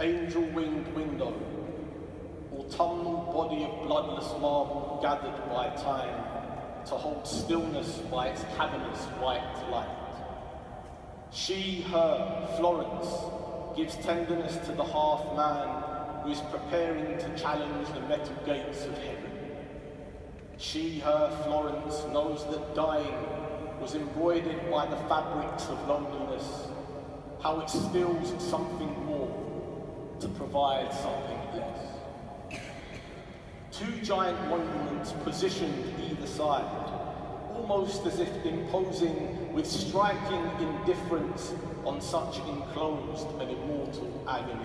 Angel-winged window, autumnal body of bloodless marble gathered by time to hold stillness by its cavernous white light. She, her, Florence, gives tenderness to the half-man who is preparing to challenge the metal gates of heaven. She, her, Florence, knows that dying was embroidered by the fabrics of loneliness, how it stills something more to provide something less. Two giant monuments positioned either side, almost as if imposing with striking indifference on such enclosed and immortal agony.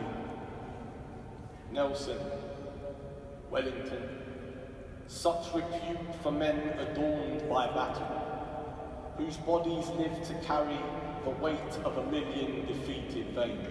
Nelson, Wellington, such repute for men adorned by battle, whose bodies live to carry the weight of 1,000,000 defeated veins.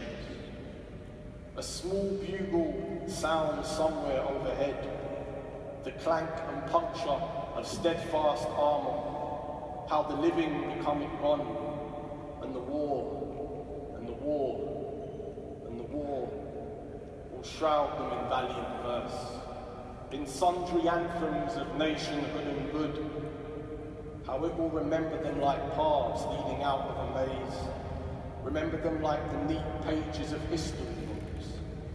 A small bugle sounds somewhere overhead, the clank and puncture of steadfast armour, how the living become it gone, and the war, and the war, and the war will shroud them in valiant verse, in sundry anthems of nationhood and good, how it will remember them like paths leading out of a maze, remember them like the neat pages of history books.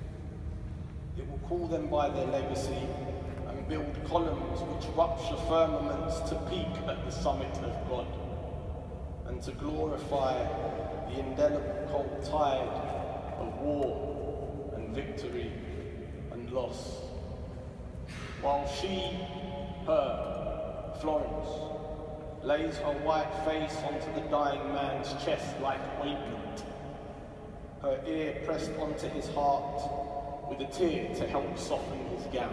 It will call them by their legacy and build columns which rupture firmaments to peak at the summit of God, and to glorify the indelible cold tide of war and victory and loss. While she, her, Florence, lays her white face onto the dying man's chest like ointment, her ear pressed onto his heart with a tear to help soften his gown.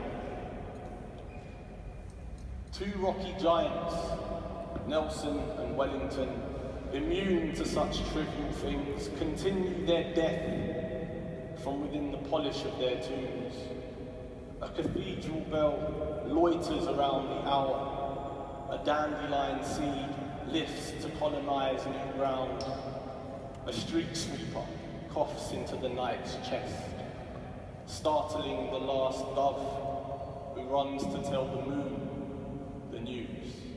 Two rocky giants, Nelson and Wellington, immune to such trivial things, continue their death from within the polish of their tombs. A cathedral bell loiters around the hour. A dandelion seed lifts to colonize new ground. A street sweeper coughs into the night's chest, startling the last dove who runs to tell the moon the news.